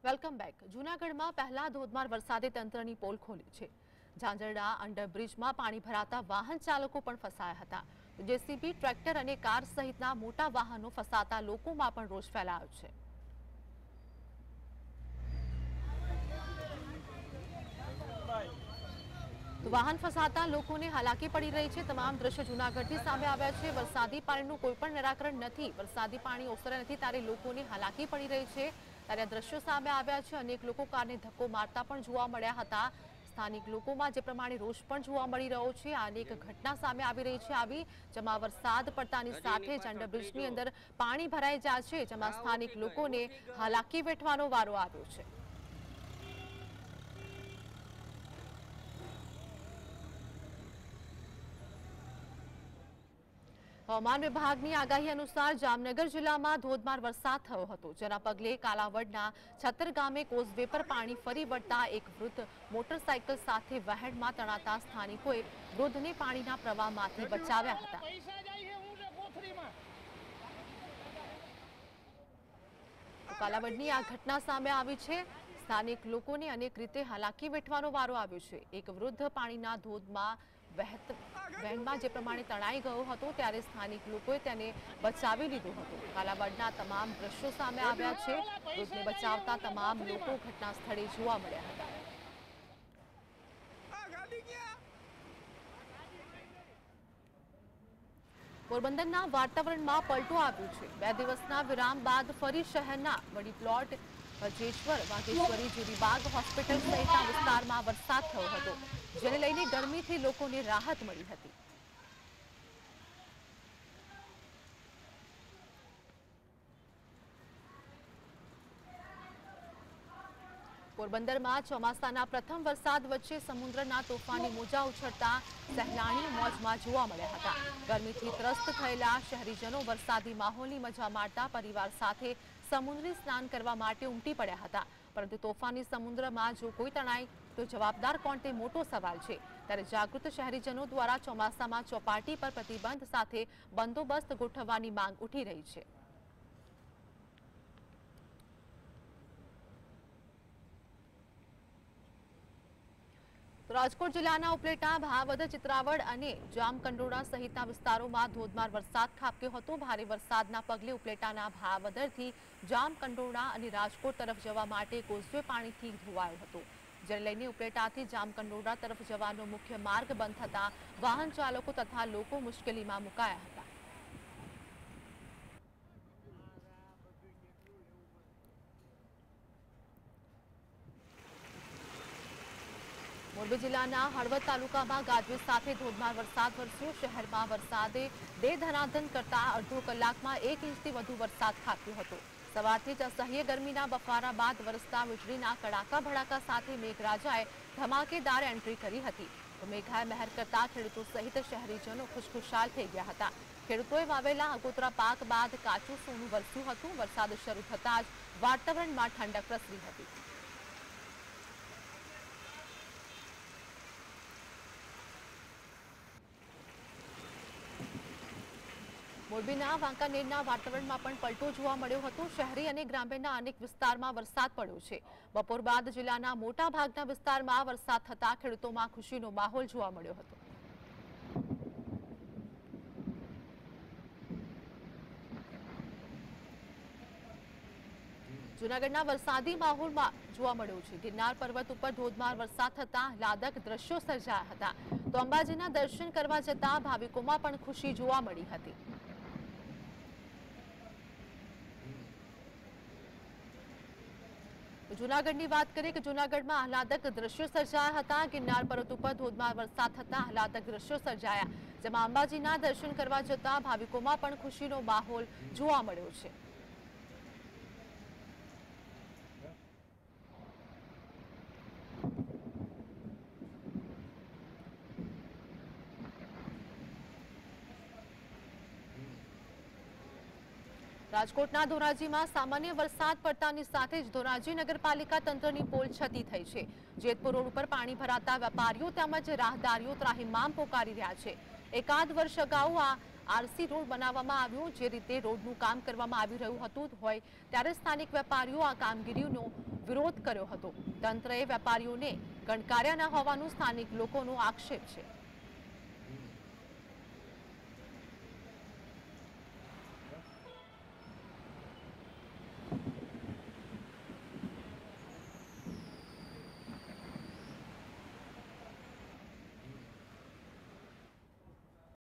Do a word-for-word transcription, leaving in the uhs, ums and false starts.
Welcome back. જૂનાગઢમાં પહેલા ધોધમાર વરસાદે તંત્રની પોલ ખોલી છે। ઝાંઝરડા અંડરબ્રિજમાં પાણી ભરાતા વાહન ચાલકો પણ ફસાયા હતા। જેસીબી, ટ્રેક્ટર અને કાર સહિતના મોટા વાહનો ફસાતા લોકોમાં પણ રોષ ફેલાયો છે। તો વાહન ફસાતા લોકોને હાલાકી પડી રહી છે। તમામ દ્રશ્યો જૂનાગઢથી સામે આવ્યા છે। વરસાદી પાણીનું કોઈ પણ નિરાકરણ નથી। વરસાદી પાણી ઓસરે નથી ત્યારે લોકોને હાલાકી પડી રહી છે। ત્યારે દ્રશ્યો સામે આવ્યા છે। અનેક લોકો કારને ધક્કો મારતા પણ જોવા મળ્યા હતા। સ્થાનિક લોકોમાં જે પ્રમાણે રોષ પણ જોવા મળી રહ્યો છે। અનેક ઘટના સામે આવી રહી છે। આવી જેમાં વરસાદ પડતાની સાથે જ અંડરબ્રિજની અંદર પાણી ભરાઈ જાય છે, જેમાં સ્થાનિક લોકોને હાલાકી વેઠવાનો વારો આવ્યો છે। હવામાન વિભાગની આગાહી અનુસાર જામનગર જિલ્લામાં ધોધમાર વરસાદ થયો હતો, જેના પગલે કાલાવડના છત્તર ગામે કોઝવે પર પાણી ફરી વળતા એક વૃદ્ધ મોટરસાયકલ સાથે વહેણમાં તણાતા સ્થાનિકોએ વૃદ્ધને પાણીના પ્રવાહમાંથી બચાવ્યા હતા। કાલાવડની આ ઘટના સામે આવી છે। સ્થાનિક લોકોને અનેક રીતે હાલાકી વેઠવાનો વારો આવ્યો છે। એક વૃદ્ધ પાણીના ધોધમાં વહેણમાં જે પ્રમાણે તણાઈ ગયો હતો ત્યારે સ્થાનિક લોકોએ તેને બચાવી લીધો હતો। કાલાવડના તમામ દ્રશ્યો સામે આવ્યા છે। વૃદ્ધને બચાવતા તમામ લોકો ઘટના સ્થળે જોવા મળ્યા હતા। પોરબંદરના વાતાવરણમાં પલટો આવ્યો છે। બે દિવસના વિરામ બાદ ફરી શહેરના વડી પ્લોટ, ભજેશ્વર, વાઘેશ્વરી, જીરીબાગ હોસ્પિટલ સહિતના વિસ્તારમાં વરસાદ થયો હતો, જેને લઈને ગરમીથી લોકોને રાહત મળી હતી। પોરબંદરમાં ચોમાસાના પ્રથમ વરસાદ વચ્ચે સમુદ્રના તોફાની મોજા ઉછળતા સહેલાણીઓ મોજમાં જોવા મળ્યા હતા। ગરમીથી ત્રસ્ત થયેલા શહેરીજનો વરસાદી માહોલની મજા માણતા પરિવાર સાથે સમુદ્રી સ્નાન કરવા માટે ઉમટી પડ્યા હતા, પરંતુ તોફાની સમુદ્રમાં જો કોઈ તણાય તો જવાબદાર કોણ તે મોટો સવાલ છે। ત્યારે જાગૃત શહેરીજનો દ્વારા ચોમાસામાં ચોપાટી પર પ્રતિબંધ સાથે બંદોબસ્ત ગોઠવવાની માંગ ઉઠી રહી છે। રાજકોટ જિલ્લાના ઉપલેટા, ભાવદર, ચિત્રાવડ અને જામકંડોરણા સહિતના વિસ્તારોમાં ધોધમાર વરસાદ ખાબક્યો હતો। ભારે વરસાદના પગલે ઉપલેટાના ભાવદરથી જામકંડોરણા અને રાજકોટ તરફ જવા માટે કોઝવે પાણીથી ધોવાયો હતો, જેને લઈને ઉપલેટાથી જામકંડોરણા તરફ જવાનો મુખ્ય માર્ગ બંધ થતા વાહન ચાલકો તથા લોકો મુશ્કેલીમાં મુકાયા હતા। મોરબી જિલ્લાના હળવદ તાલુકામાં ગાજવીજ સાથે ધોધમાર વરસાદ વરસ્યો। શહેરમાં વરસાદે બે ધનાધન કરતા અડધો કલાકમાં એક ઇંચથી વધુ વરસાદ ખાબક્યો હતો। સવારથી જ અસહ્ય ગરમીના બફારા બાદ વરસતા વીજળીના કડાકા ભડાકા સાથે મેઘરાજાએ ધમાકેદાર એન્ટ્રી કરી હતી। તો મેઘાએ મહેર કરતા ખેડૂતો સહિત શહેરીજનો ખુશખુશાલ થઈ ગયા હતા। ખેડૂતોએ વાવેલા આગોતરા પાક બાદ કાચું સોનું વરસ્યું હતું। વરસાદ શરૂ થતાં જ વાતાવરણમાં ઠંડક પ્રસરી હતી। મોરબીના વાંકાનેરના વાતાવરણમાં પણ પલટો જોવા મળ્યો હતો। શહેરી અને ગ્રામ્યના અનેક વિસ્તારમાં વરસાદ પડ્યો છે। બપોર બાદ જિલ્લાના મોટા ભાગના વિસ્તારમાં વરસાદ થતા ખેડૂતોમાં ખુશીનો માહોલ જોવા મળ્યો હતો। જૂનાગઢના વરસાદી માહોલમાં જોવા મળ્યો છે। ગિરનાર પર્વત ઉપર ધોધમાર વરસાદ થતા આહલાદક દ્રશ્યો સર્જાયા હતા। તો અંબાજીના દર્શન કરવા જતા ભાવિકોમાં પણ ખુશી જોવા મળી હતી। જૂનાગઢની વાત કરીએ કે જૂનાગઢમાં આહલાદક દ્રશ્યો સર્જાયા હતા। ગિરનાર પર્વત ઉપર ધોધમાર વરસાદ થતા આહલાદક દ્રશ્યો સર્જાયા, જેમાં અંબાજીના દર્શન કરવા જતા ભાવિકોમાં પણ ખુશીનો માહોલ જોવા મળ્યો છે। રાજકોટના ધોરાજીમાં સામાન્ય વરસાદ પડતાની સાથે જ ધોરાજી નગરપાલિકા તંત્રની પોલ છતી થઈ છે। જેતપુર રોડ ઉપર પાણી ભરાતા વેપારીઓ તેમજ રાહદારીઓ ત્રાહિમામ પોકારી રહ્યા છે। એકાદ વર્ષ અગાઉ આ આરસી રોડ બનાવવામાં આવ્યો, જે રીતે રોડનું કામ કરવામાં આવી રહ્યું હતું હોય ત્યારે સ્થાનિક વેપારીઓ આ કામગીરીનો વિરોધ કર્યો હતો. તંત્રએ વેપારીઓને ગણકાર્યા ન હોવાનું સ્થાનિક લોકોનો આક્ષેપ છે.